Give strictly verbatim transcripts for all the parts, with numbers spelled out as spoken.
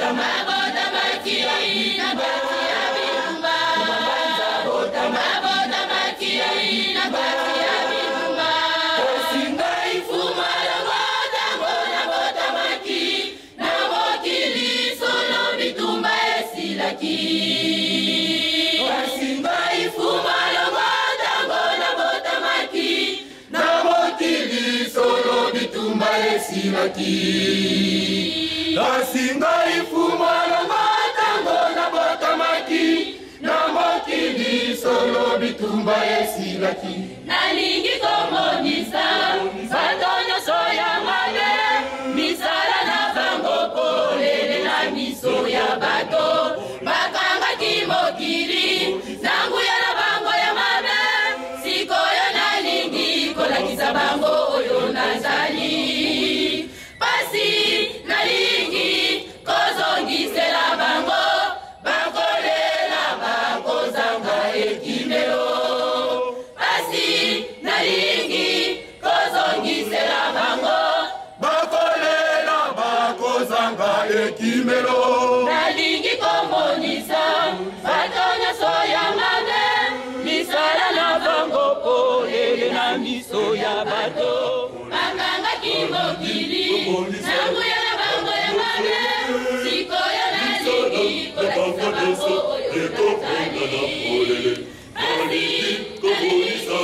mabota makia ina bati ya binumba. Bota mabota makia ina bati ya binumba. Singa ifuma la bota bona bota maki na mokili solo bitumba esilaki. Singa ifuma la bota bona bota maki na mokili solo bitumba esilaki. Singa ifuma la bota bona bota maki na mokili solo bitumba esilaki. Nalingi komonisa batonyo soya mane misala na bango polele na miso ya bato bakanga kimokili nangu ya na bango ya mane sikoyo nalingi kolakisa bango oyo nazali pasi nalingi kozongisela bango bakolela bakozanga ekimelo pasi nalingi kozongisela bango bakolela bakozanga ekimelo nalingi komonisa batonya soya mane misala na bango polele na miso ya bato bakanga kimokili nangu ya na bango ya mane sikoyo nalingi kolakisa bango oyo nazali pasi nalingi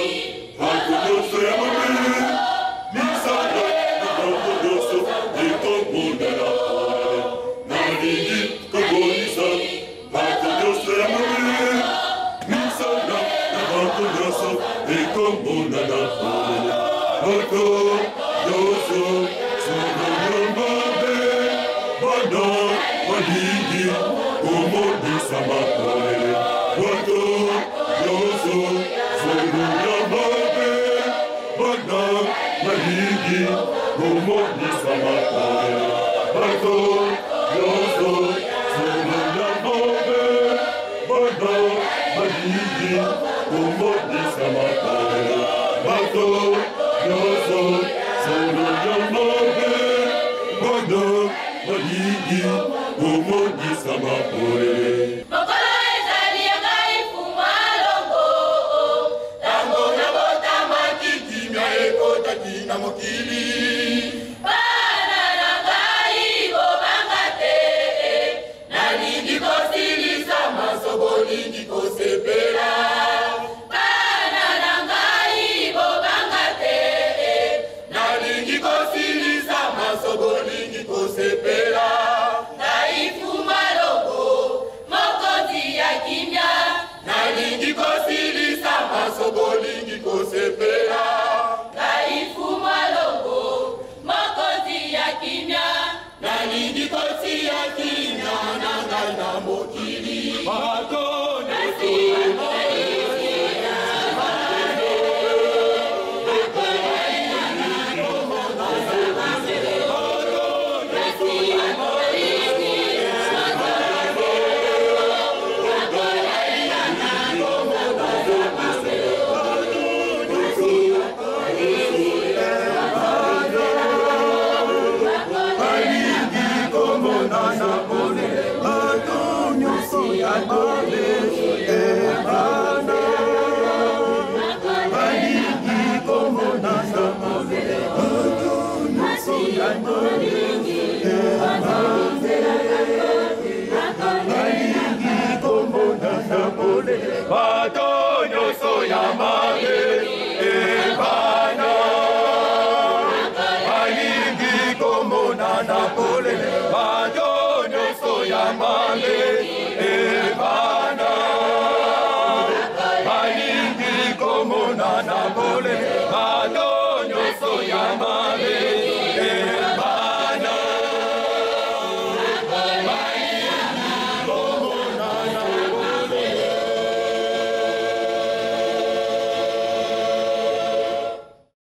Batonyo soya mane